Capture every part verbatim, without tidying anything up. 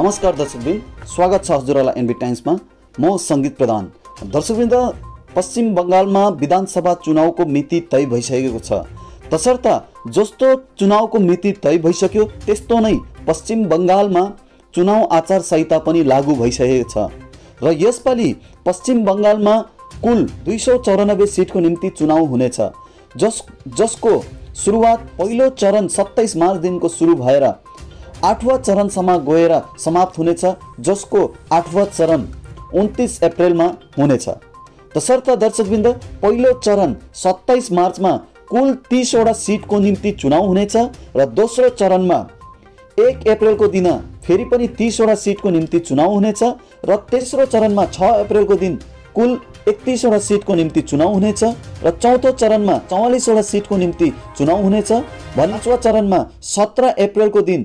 नमस्कार दर्शकवृन्द, स्वागत छ हजुरहरूलाई एनबी टाइम्समा। म सङ्गीत प्रधान। दर्शकवृन्द, पश्चिम बङ्गालमा विधानसभा चुनावको मिति तय भइसकेको छ। तसर्थ जस्तो चुनावको मिति तय भइसक्यो त्यस्तो नै पश्चिम बङ्गालमा चुनाव आचार संहिता पनि लागू भइसकेको छ र यसपालि पश्चिम बङ्गालमा कुल दुई सौ चौरानब्बे सिटको निम्ति चुनाव हुनेछ, जस जसको सुरुवात पहिलो चरण सत्ताइस मार्चदेखिको सुरु भएर आठवां चरणसम्म गएर समाप्त हुनेछ, जसको आठवां चरण उन्तीस अप्रेलमा हुनेछ। तसर्थ दर्शकवृन्द, पहिलो चरण सत्ताइस मार्चमा कुल तीसवटा सिटको निम्ति चुनाव हुनेछ र दोस्रो चरणमा एक अप्रेलको दिन फेरि पनि तीसवटा सिटको निम्ति चुनाव हुनेछ र तेस्रो चरणमा छ अप्रेलको दिन कुल एकतीसवटा सिटको निम्ति चुनाव हुनेछ र चौथो चरणमा चौवालिसवटा सिटको निम्ति चुनाव हुनेछ। पाँचवां चरणमा सत्रह अप्रेलको दिन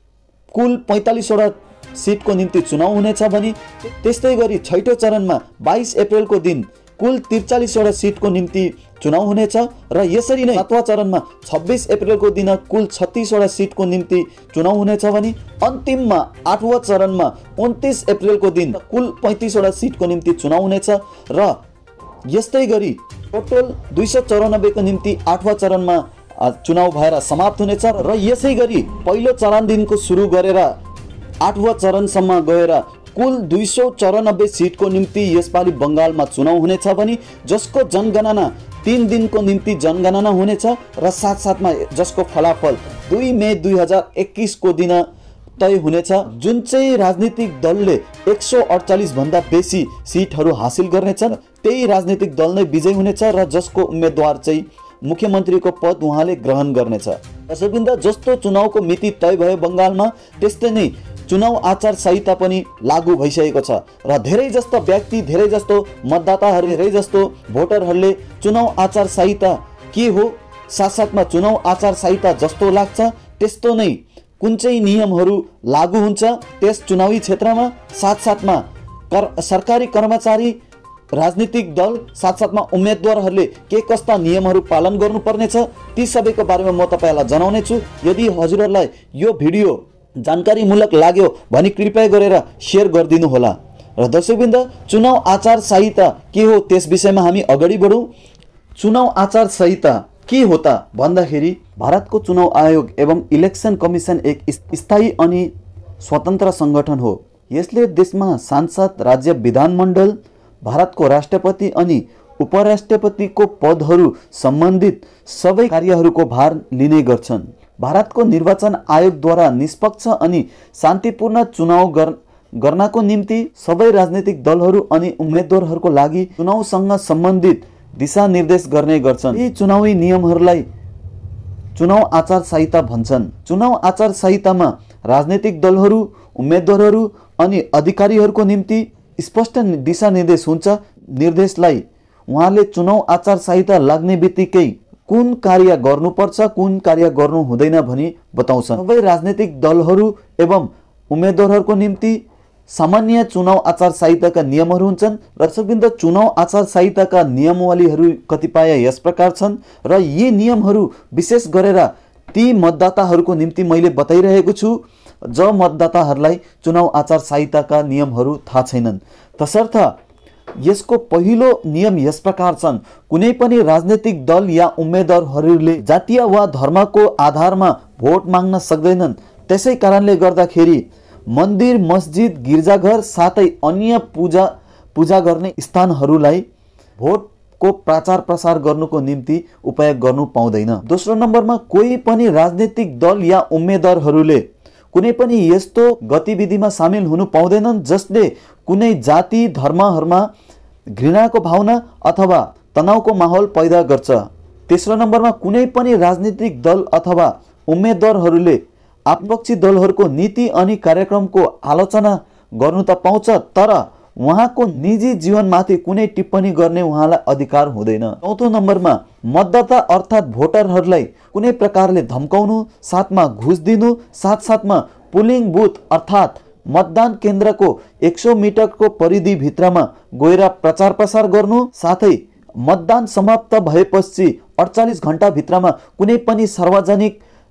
कुल पैंतालीसवटा सिटको निम्ति चुनाव हुनेछ भने त्यस्तै गरी छैटौं चरणमा बाइस अप्रेलको दिन कुल त्रिचालीसवटा सिटको निम्ति चुनाव हुनेछ र यसरी नै सातवां चरणमा छब्बीस अप्रेलको दिन कुल छत्तीसवटा सिटको निम्ति चुनाव हुनेछ भने अन्तिममा आठवां चरणमा उन्तीस अप्रेलको दिन कुल पैंतीसवटा सिटको निम्ति चुनाव हुनेछ र यस्तै गरी टोटल दुई सौ चौरानब्बेको निम्ति आठवां चरणमा चुनाव भएर समाप्त हुनेछ र यसै गरी पहिलो चरणदेखिको सुरु गरेर आठवां चरणसम्म गएर कुल दुई सौ चौरानब्बे सिटको निम्ति यसपालि बङ्गालमा चुनाव हुनेछ भने जसको जनगणना तीन दिनको निम्ति जनगणना हुनेछ र साथसाथमा जसको फलाफल दुई मे दुई हजार एक्कीस को दिन तय हुनेछ। जुन चाहिँ राजनीतिक दलले एक सौ अडचालीस भन्दा बेसी सिटहरू हासिल गर्नेछन् त्यही राजनीतिक दल नै विजयी हुनेछ र जसको उम्मेदवार चाहिँ मुख्यमन्त्रीको पद उहाँले ग्रहण गर्नेछ। दर्शकवृन्द, जस्तो चुनावको मिति तय भयो बङ्गालमा त्यस्तै नै चुनाव आचार संहिता पनि लागू भइसकेको छ र धेरै जस्तो व्यक्ति, धेरै जस्तो मतदाताहरू, धेरै जस्तो भोटरहरूले चुनाव आचार संहिता के हो, साथसाथमा चुनाव आचार संहिता जस्तो लाग्छ त्यस्तो नै कुन चाहिँ नियमहरू लागू हुन्छ त्यस चुनावी क्षेत्रमा, साथसाथमा कर सरकारी कर्मचारी, राजनीतिक दल, साथसाथमा उम्मेदवारहरूले के कस्ता नियमहरू पालन गर्नुपर्नेछ ती सबैको बारेमा म तपाईहरुलाई जनाउने छु। यदि हजुरहरूलाई यो भिडियो जानकारीमूलक लाग्यो भने कृपया गरेर शेयर गरिदिनु होला। र दर्शकवृन्द, चुनाव आचार संहिता के हो त्यस विषयमा हामी अगाडि बढौँ। चुनाव आचार संहिता के हो त भन्दाखेरि भारतको चुनाव आयोग एवं इलेक्सन कमिसन एक स्थायी अनि स्वतन्त्र संगठन हो। यसले देशमा सांसद, राज्य विधानमण्डल, भारतको राष्ट्रपति अनि उपराष्ट्रपतिको पदहरू सम्बन्धित सबै कार्यहरूको भार लिने गर्छन्। भारतको निर्वाचन आयोगद्वारा निष्पक्ष अनि शान्तिपूर्ण चुनाव गर्नको निम्ति सबै राजनीतिक दलहरू अनि उम्मेदवारहरूको लागि चुनावसँग सम्बन्धित दिशानिर्देश गर्ने गर्छन्। यी चुनावी नियमहरूलाई चुनाव आचार संहिता भन्छन्। चुनाव आचार संहितामा राजनीतिक दलहरू, उम्मेदवारहरू अनि अधिकारीहरूको निम्ति स्पष्ट दिशानिर्देश हुन्छ। निर्देशलाई उहाँले चुनाव आचार संहिता लाग्ने बित्तिकै कुन कार्य गर्नुपर्छ, कुन कार्य गर्नु हुँदैन भनी बताउँछन्। सबै राजनीतिक दलहरू एवं उम्मेदवारहरूको निम्ति सामान्य चुनाव आचार संहिताका नियमहरू हुन्छन्। दर्शकवृन्द, चुनाव आचार संहिताका नियमावलीहरू कतिपय यस प्रकार छन् र यी नियमहरू विशेष गरेर ती मतदाताहरूको निम्ति मैले बताइरहेको छु ज मतदाताहरूलाई चुनाव आचार संहिताका नियमहरू थाहा छैनन्। तसर्थ यसको पहिलो नियम यस प्रकार छन्। कुनै पनि राजनीतिक दल या उम्मेदवारहरूले जातीय वा धर्मको आधारमा भोट माग्न सक्दैनन्। त्यसै कारणले गर्दाखेरि मन्दिर, मस्जिद, गिर्जाघर साथै अन्य पूजा पूजा गर्ने स्थानहरूलाई भोटको प्रचार प्रसार गर्नुको निम्ति उपयोग गर्नु पाउँदैन। दोस्रो नम्बरमा, कोही पनि राजनीतिक दल या उम्मेदवारहरूले कुनै पनि यस्तो गतिविधिमा सामेल हुनु पाउँदैनन् जसले कुनै जाति, धर्महरूमा घृणाको भावना अथवा तनावको माहौल पैदा गर्छ। तेस्रो नम्बरमा, कुनै पनि राजनीतिक दल अथवा उम्मेदवारहरूले आपपक्षी दलहरूको नीति अनि कार्यक्रमको आलोचना गर्नु त पाउँछ तर उहाँको निजी जीवनमाथि कुनै टिप्पणी गर्ने उहाँलाई अधिकार हुँदैन। चौथो नम्बरमा, मतदाता अर्थात् भोटरहरूलाई कुनै प्रकारले धम्काउनु, साथमा घुस दिनु, साथसाथमा पोलिङ बुथ अर्थात् मतदान केन्द्रको एक सौ मिटरको परिधि भित्रमा गएर प्रचार प्रसार गर्नु, साथै मतदान समाप्त भएपछि अडचालीस घण्टा भित्रमा कुनै पनि सार्वजनिक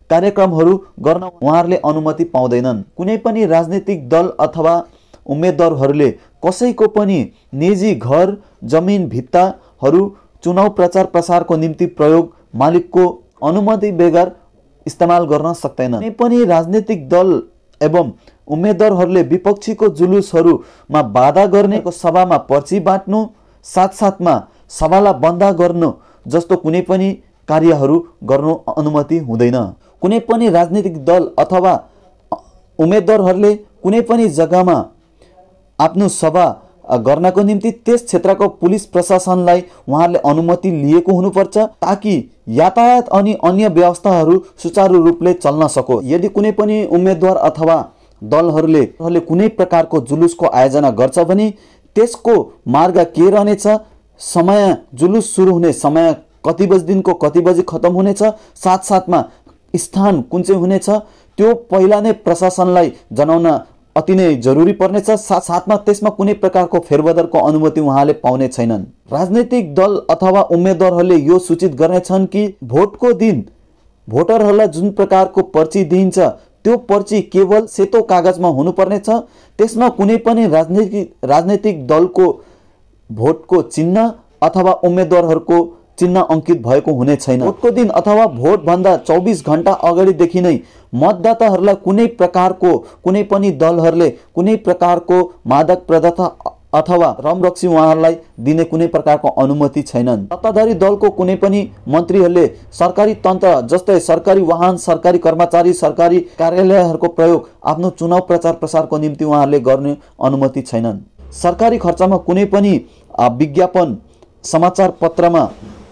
कार्यक्रमहरू गर्न उहाँहरूले अनुमति पाउँदैनन्। कुनै पनि राजनीतिक दल अथवा उम्मेदवारहरूले कसैको पनि निजी घर, जमिन, भित्ताहरू चुनाव प्रचार प्रसारको निम्ति प्रयोग मालिकको अनुमति बेगर इस्तेमाल गर्न सक्दैनन्। कुनै पनि राजनीतिक दल एवं उम्मेदवारहरूले विपक्षीको जुलुसहरूमा बाधा गर्ने, सभामा पर्ची बाँड्नु, साथसाथमा सभालाई बन्द गर्नु जस्तो कुनै पनि कार्यहरू गर्नु अनुमति हुँदैन। कुनै पनि राजनीतिक दल अथवा उम्मेदवारहरूले कुनै पनि जग्गामा आफ्नो सभा गर्नको निम्ति त्यस क्षेत्रको पुलिस प्रशासनलाई उहाँहरूले अनुमति लिएको हुनुपर्छ ताकि यातायात अनि अन्य व्यवस्थाहरू सुचारू रूपले चल्न सको। यदि कुनै पनि उम्मेदवार अथवा दलहरूले कुनै प्रकारको जुलुसको आयोजना गर्छ भने त्यसको मार्ग के रहनेछ, समय, जुलुस सुरु हुने समय कति बजेदेखिको कति बजे खत्म हुनेछ, साथसाथमा स्थान कुन चाहिँ हुनेछ त्यो पहिला नै प्रशासनलाई जनाउन अति नै जरुरी पर्नेछ। साथ साथमा त्यसमा कुनै प्रकारको फेरबदलको अनुमति उहाँले पाउने छैनन्। राजनीतिक दल अथवा उम्मेदवारहरूले यो सूचित गर्नेछन् कि भोटको दिन भोटरहरूलाई जुन प्रकारको पर्ची दिइन्छ त्यो पर्ची केवल सेतो कागजमा हुनुपर्नेछ। त्यसमा कुनै पनि राजनीतिक राजनीतिक दलको भोटको चिन्ह अथवा उम्मेदवारहरूको चिन्ह अंकित भएको हुने छैन। भोटको दिन अथवा भोट भन्दा चौबीस घण्टा अगाडिदेखि नै मतदाताहरूलाई कुनै प्रकारको कुनै पनि दलहरूले कुनै प्रकारको मादक पदार्थ अथवा रमरक्सी उहाँहरूलाई दिने कुनै प्रकारको अनुमति छैनन्। सत्ताधारी दलको कुनै पनि मन्त्रीहरूले सरकारी तन्त्र जस्तै सरकारी वाहन, सरकारी कर्मचारी, सरकारी कार्यालयहरूको प्रयोग आफ्नो चुनाव प्रचार प्रसारको निम्ति उहाँहरूले गर्ने अनुमति छैनन्। सरकारी खर्चमा कुनै पनि विज्ञापन समाचार पत्रमा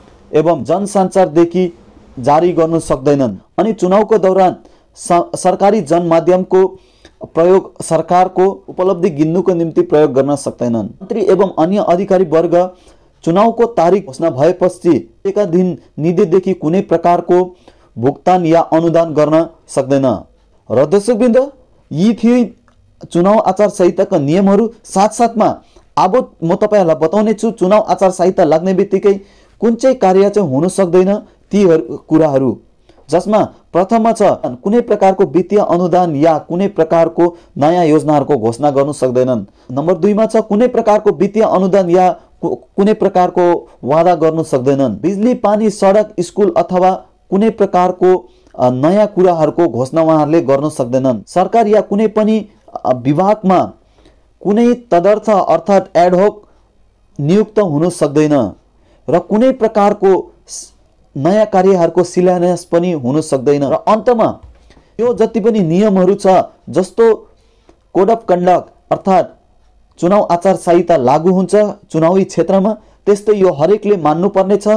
एवं जनसञ्चारदेखि जारी गर्नु सक्दैनन्। अनि चुनावको दौरान सरकारी जनमाध्यमको प्रयोग सरकारको उपलब्धि गिन्नुको निम्ति प्रयोग गर्न सक्दैनन्। मन्त्री एवं अन्य अधिकारी वर्ग चुनावको तारिख घोषणा भएपछि एका दिन निधीदेखि कुनै प्रकारको भुक्तान या अनुदान गर्न सक्दैन। र दर्शकवृन्द, यी थिए चुनाव आचार संहिताका नियमहरू। साथसाथमा अब म तपाईहरुलाई बताउने छु चुनाव आचार संहिता लाग्ने बित्तिकै कुन चाहिँ कार्य चाहिँ हुन सक्दैन ती कुराहरू, जसमा प्रथममा छ कुनै प्रकारको वित्तीय अनुदान या कुनै प्रकारको नयाँ योजनाहरूको घोषणा गर्न सक्दैनन्। नम्बर दुई मा छ कुनै प्रकारको वित्तीय अनुदान या कुनै प्रकारको वादा गर्न सक्दैनन्। बिजुली, पानी, सडक, स्कुल अथवा कुनै प्रकारको नयाँ कुराहरूको घोषणा उहाँहरूले गर्न सक्दैनन्। सरकार या कुनै पनि विभागमा कुनै तदर्थ अर्थात् एडहोक नियुक्त हुन सक्दैन र कुनै प्रकारको नयाँ कार्यहरूको शिलान्यास पनि हुन सक्दैन। र अन्तमा यो जति पनि नियमहरू छ जस्तो कोड अफ कन्डक्ट अर्थात् चुनाव आचार संहिता लागू हुन्छ चुनावी क्षेत्रमा, त्यस्तै यो हरेकले मान्नुपर्ने छ।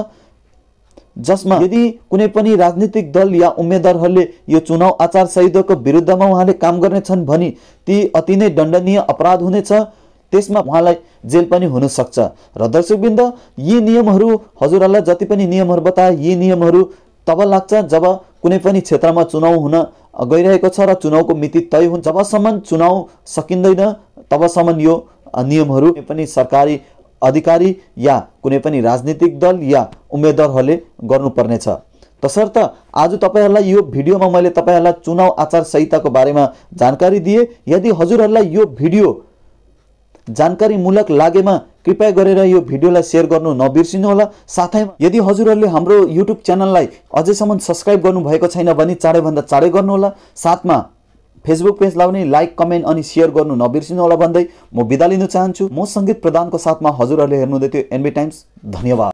जसमा यदि कुनै पनि राजनीतिक दल या उम्मेदवारहरूले यो चुनाव आचार संहिताको विरुद्धमा उहाँले काम गर्नेछन् भने ती अति नै दण्डनीय अपराध हुनेछ, त्यसमा उहाँलाई जेल पनि हुन सक्छ। र दर्शकवृन्द, यी नियमहरू हजुरहरूलाई जति पनि नियमहरू बताए यी नियमहरू तब लाग्छ जब कुनै पनि क्षेत्रमा चुनाव हुन गइरहेको छ र चुनावको मिति तय हुन्छ। जबसम्म चुनाव सकिँदैन तबसम्म यो नियमहरू कुनै पनि सरकारी अधिकारी या कुनै पनि राजनीतिक दल या उम्मेदवारहरूले गर्नुपर्नेछ। तसर्थ आज तपाईहरुलाई यो भिडियोमा मैले तपाईहरुलाई चुनाव आचार संहिताको बारेमा जानकारी दिए। यदि हजुरहरूलाई यो भिडियो जानकारी मूलक लागेमा कृपया गरेर यो भिडियोलाई शेयर गर्नु नबिर्सिनु होला। साथै यदि हजुरहरूले हाम्रो युट्युब च्यानललाई अझैसम्म सब्स्क्राइब गर्नु भएको छैन भने चाँडै भन्दा चाँडै गर्नु होला। साथमा फेसबुक पेजलाई पनि लाइक, कमेन्ट अनि शेयर गर्नु नबिर्सिनु होला भन्दै म बिदा लिन चाहन्छु। म संगीत प्रधानको साथमा हजुरहरूले हेर्नुहुँदै थियो एनबी टाइम्स। धन्यवाद।